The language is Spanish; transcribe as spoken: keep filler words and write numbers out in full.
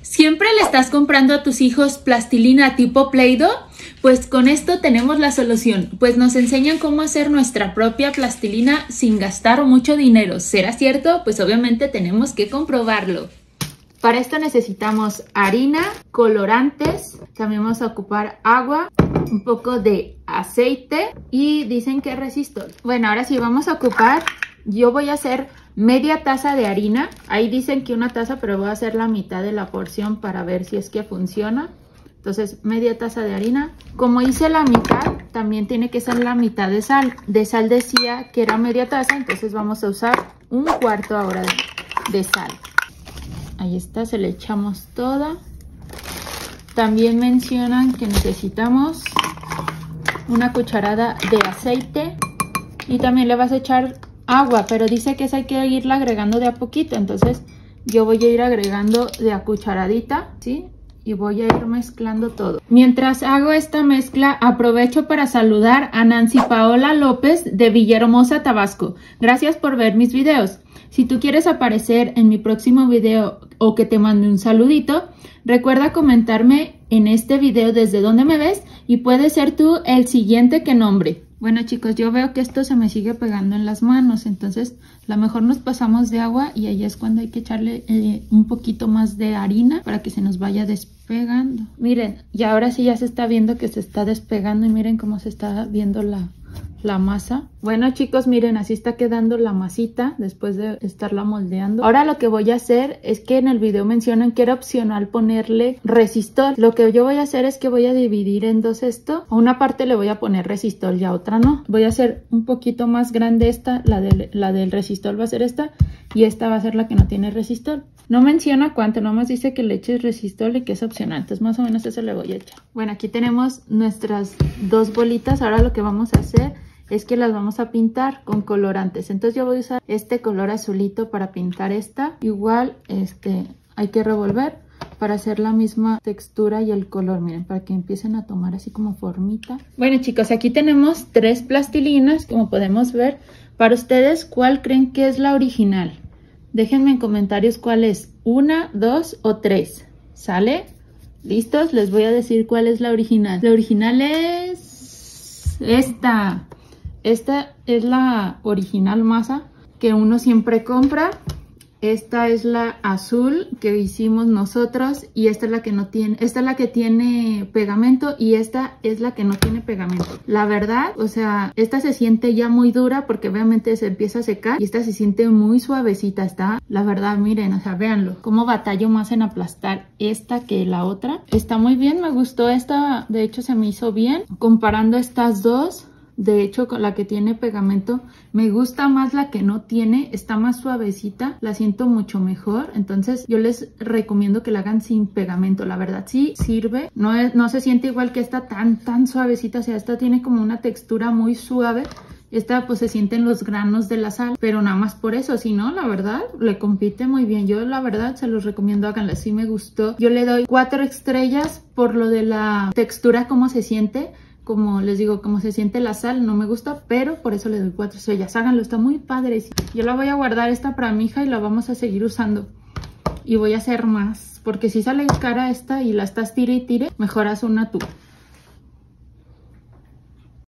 ¿Siempre le estás comprando a tus hijos plastilina tipo Play-Doh? Pues con esto tenemos la solución, pues nos enseñan cómo hacer nuestra propia plastilina sin gastar mucho dinero. ¿Será cierto? Pues obviamente tenemos que comprobarlo. Para esto necesitamos harina, colorantes, también vamos a ocupar agua, un poco de aceite y dicen que resistol. Bueno, ahora sí vamos a ocupar, yo voy a hacer media taza de harina. Ahí dicen que una taza, pero voy a hacer la mitad de la porción para ver si es que funciona. Entonces, media taza de harina. Como hice la mitad, también tiene que ser la mitad de sal. De sal decía que era media taza, entonces vamos a usar un cuarto ahora de, de sal. Ahí está, se le echamos toda. También mencionan que necesitamos una cucharada de aceite y también le vas a echar agua, pero dice que esa hay que irla agregando de a poquito, entonces yo voy a ir agregando de a cucharadita, ¿sí? Y voy a ir mezclando todo. Mientras hago esta mezcla, aprovecho para saludar a Nancy Paola López de Villahermosa, Tabasco. Gracias por ver mis videos. Si tú quieres aparecer en mi próximo video o que te mande un saludito, recuerda comentarme en este video desde dónde me ves y puedes ser tú el siguiente que nombre. Bueno chicos, yo veo que esto se me sigue pegando en las manos, entonces a lo mejor nos pasamos de agua y ahí es cuando hay que echarle eh, un poquito más de harina para que se nos vaya despegando. Miren, y ahora sí ya se está viendo que se está despegando y miren cómo se está viendo la, la masa. Bueno chicos, miren, así está quedando la masita después de estarla moldeando. Ahora lo que voy a hacer es que en el video mencionan que era opcional ponerle resistol. Lo que yo voy a hacer es que voy a dividir en dos esto. A una parte le voy a poner resistol y a otra no. Voy a hacer un poquito más grande esta, la del, la del resistol va a ser esta y esta va a ser la que no tiene resistol. No menciona cuánto, nomás dice que le eches resistol y que es opcional. Entonces más o menos eso le voy a echar. Bueno, aquí tenemos nuestras dos bolitas. Ahora lo que vamos a hacer es que las vamos a pintar con colorantes. Entonces yo voy a usar este color azulito para pintar esta. Igual este hay que revolver para hacer la misma textura y el color. Miren, para que empiecen a tomar así como formita. Bueno chicos, aquí tenemos tres plastilinas, como podemos ver. Para ustedes, ¿cuál creen que es la original? Déjenme en comentarios cuál es. Una, dos o tres. ¿Sale? ¿Listos? Les voy a decir cuál es la original. La original es esta. Esta es la original masa que uno siempre compra. Esta es la azul que hicimos nosotros y esta es la que no tiene, esta es la que tiene pegamento y esta es la que no tiene pegamento. La verdad, o sea, esta se siente ya muy dura porque obviamente se empieza a secar y esta se siente muy suavecita. Está, la verdad, miren, o sea, véanlo, cómo batallo más en aplastar esta que la otra. Está muy bien, me gustó esta, de hecho se me hizo bien. Comparando estas dos, de hecho con la que tiene pegamento me gusta más la que no tiene, está más suavecita, la siento mucho mejor. Entonces yo les recomiendo que la hagan sin pegamento. La verdad sí sirve, no, es, no se siente igual que esta tan tan suavecita, o sea, esta tiene como una textura muy suave. Esta pues se sienten los granos de la sal, pero nada más por eso, si no, la verdad, le compite muy bien. Yo la verdad se los recomiendo, háganla, sí me gustó. Yo le doy cuatro estrellas por lo de la textura, cómo se siente. Como les digo, como se siente la sal, no me gusta, pero por eso le doy cuatro estrellas. Háganlo, está muy padre. Yo la voy a guardar esta para mi hija y la vamos a seguir usando. Y voy a hacer más, porque si sale cara esta y la estás tire y tire, mejor haz una tú.